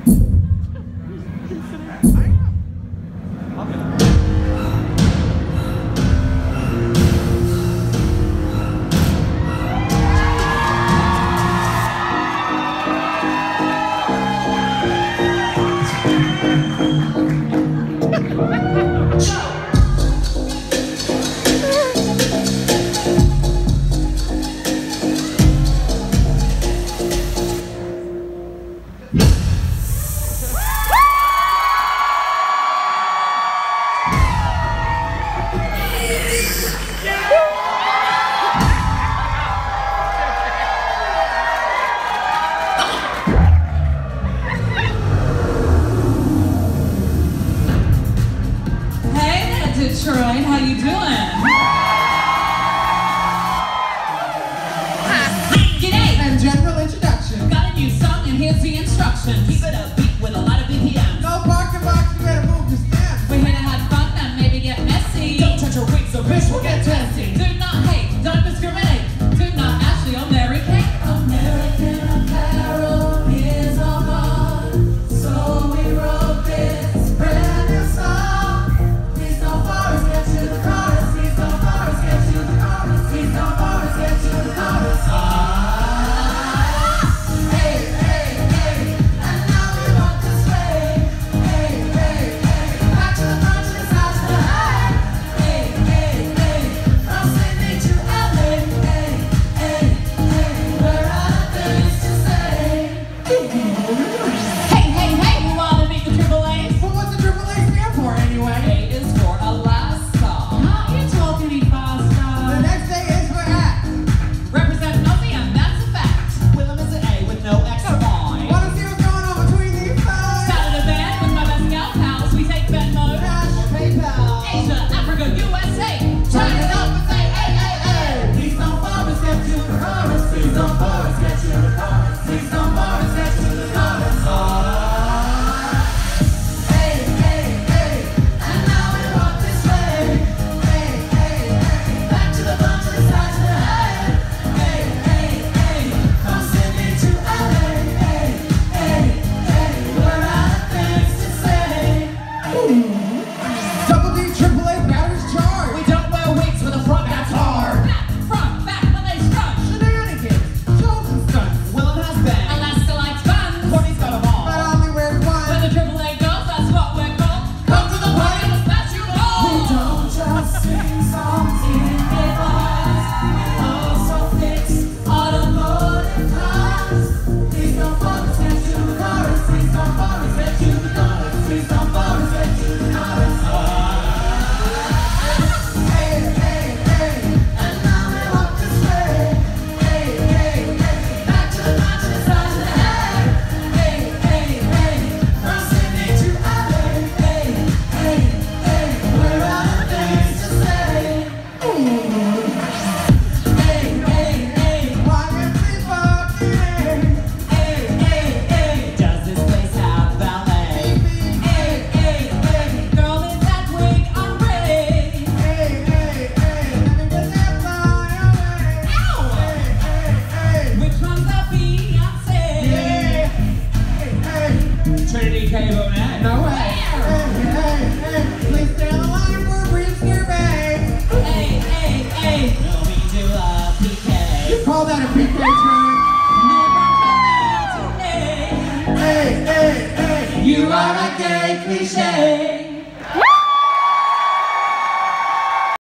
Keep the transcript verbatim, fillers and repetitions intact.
Detroit, how you doing? G'day! And general introduction. Got a new song and here's the instructions. Keep it upbeat with a lot of B P Ms. No parking box, you better move your steps. We're here to have fun and maybe get messy. Don't touch your wigs, or bitch will get testy. Do not hate, don't discriminate. Do not Ashley or Mary Kate. American Apparel is our God, so we wrote this brand new song. Please don't force get to the chorus. Please don't force get to the chorus. Please don't force get to the chorus. Ah, hey, hey, hey, and now we walk this way. Hey, hey, hey, back to the front, to the side, to the high. Hey, hey, hey, from Sydney to L A. Hey, hey, hey, we're out of things to say. Hey, hey, hey, you wanna meet the triple A's? Well, what's the triple A stand for anyway? A is for Alaska. How you talking any faster? The next day is for act. Represent nothing, and that's a fact. Willam is an A with no X or Y. Wanna see what's going on between these guys? Started a band with my best gal pals. We take Venmo, Cash or PayPal. Asia, Africa, U S A. Turn it up and say, hey, hey, hey. Please don't force get to the chorus. Please don't force get to the chorus. Please don't force get to the chorus. Ah. Hey, hey, hey, and now we walk this way. Hey, hey, hey, back to the front, to the side, to the head. Hey, hey, hey, from Sydney to L A. Hey, hey, hey, we're out of things to say. Double D, triple A, batteries charged. We don't wear wigs with a front that's hard. Back, front, back, when they scrunch. Shenanigans, shows and stunts. Willam has been. Alaska likes guns. Courtney's got them all. But I only wear one. When the triple A goes, that's what we're called. Come to the party, we'll smash you all. We don't just sing songs in their bars. We also fix automotive cars. Please don't focus, get to the chorus. Please don't focus, get to the chorus. Please don't focus, get to the chorus. Hey, hey, hey, and now we walk this way. Hey, hey, hey, back to the front, to the side, to the head. Hey, hey, hey, from Sydney to L A. Hey, hey, hey, we're out of things to say. Hey, hey, hey, why is we fucking? Hey, hey, hey, Does this place have ballet? hey, hey, hey, Girl, is that wig on rig? hey, hey, hey, let me get that fly away. Ow! Hey, hey, Which one's the Beyonce? hey, hey, hey. Trinity K. Bonet. No way. Hey, hey, hey, please stay on the line for a brief survey. Hey, hey, hey. Will we do a P K? Call that a P K turn. Never today. Hey, hey, hey, You are a gay cliche.